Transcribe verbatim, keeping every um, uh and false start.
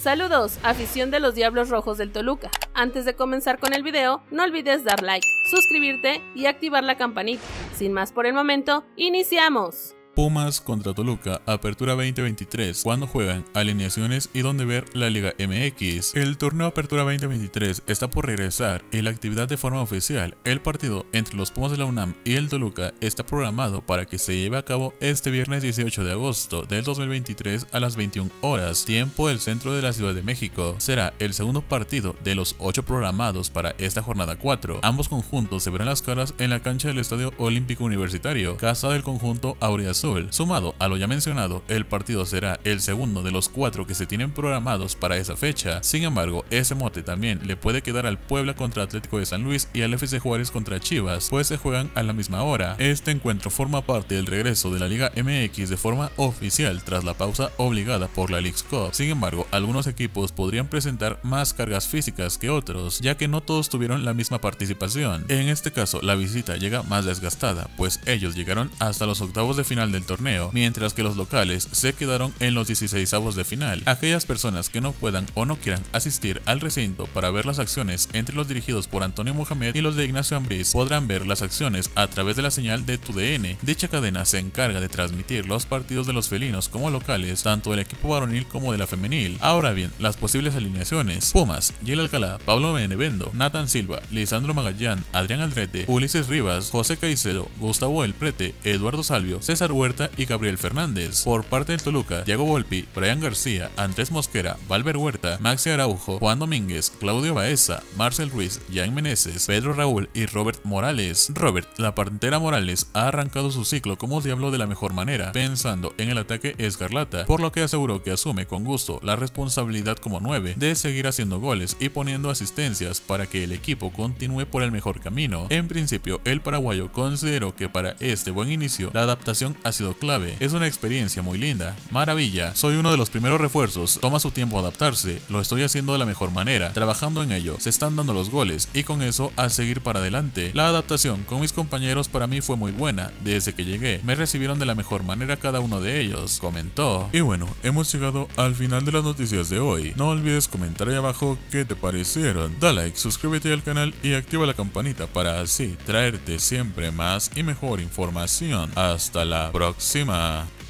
Saludos, afición de los Diablos Rojos del Toluca. Antes de comenzar con el video, no olvides dar like, suscribirte y activar la campanita. Sin más por el momento, ¡iniciamos! Pumas contra Toluca, Apertura veinte veintitrés, cuando juegan, alineaciones y dónde ver la Liga M X. El torneo Apertura veinte veintitrés está por regresar y la actividad de forma oficial. El partido entre los Pumas de la UNAM y el Toluca está programado para que se lleve a cabo este viernes dieciocho de agosto del dos mil veintitrés a las veintiuna horas, tiempo del centro de la Ciudad de México. Será el segundo partido de los ocho programados para esta jornada cuatro. Ambos conjuntos se verán las caras en la cancha del Estadio Olímpico Universitario, casa del conjunto auriazul. Sumado a lo ya mencionado, el partido será el segundo de los cuatro que se tienen programados para esa fecha. Sin embargo, ese mote también le puede quedar al Puebla contra Atlético de San Luis y al F C Juárez contra Chivas, pues se juegan a la misma hora. Este encuentro forma parte del regreso de la Liga M X de forma oficial tras la pausa obligada por la Leagues Cup. Sin embargo, algunos equipos podrían presentar más cargas físicas que otros, ya que no todos tuvieron la misma participación. En este caso, la visita llega más desgastada, pues ellos llegaron hasta los octavos de final del torneo, mientras que los locales se quedaron en los dieciseisavos de final. Aquellas personas que no puedan o no quieran asistir al recinto para ver las acciones entre los dirigidos por Antonio Mohamed y los de Ignacio Ambriz podrán ver las acciones a través de la señal de Tu D N. Dicha cadena se encarga de transmitir los partidos de los felinos como locales, tanto del equipo varonil como de la femenil. Ahora bien, las posibles alineaciones: Pumas, Gil Alcalá, Pablo Benevendo, Nathan Silva, Lisandro Magallán, Adrián Aldrete, Ulises Rivas, José Caicedo, Gustavo El Prete, Eduardo Salvio, César Huerta y Gabriel Fernández. Por parte del Toluca, Thiago Volpi, Brian García, Andrés Mosquera, Valver Huerta, Maxi Araujo, Juan Domínguez, Claudio Baeza, Marcel Ruiz, Jan Meneses, Pedro Raúl y Robert Morales. Robert, la Pantera Morales, ha arrancado su ciclo como Diablo de la mejor manera, pensando en el ataque escarlata, por lo que aseguró que asume con gusto la responsabilidad como nueve de seguir haciendo goles y poniendo asistencias para que el equipo continúe por el mejor camino. En principio, el paraguayo consideró que para este buen inicio la adaptación ha sido clave. Es una experiencia muy linda. Maravilla. Soy uno de los primeros refuerzos. Toma su tiempo adaptarse. Lo estoy haciendo de la mejor manera. Trabajando en ello. Se están dando los goles y con eso a seguir para adelante. La adaptación con mis compañeros para mí fue muy buena. Desde que llegué me recibieron de la mejor manera cada uno de ellos, comentó. Y bueno, hemos llegado al final de las noticias de hoy. No olvides comentar ahí abajo qué te parecieron. Da like, suscríbete al canal y activa la campanita para así traerte siempre más y mejor información. Hasta la próxima.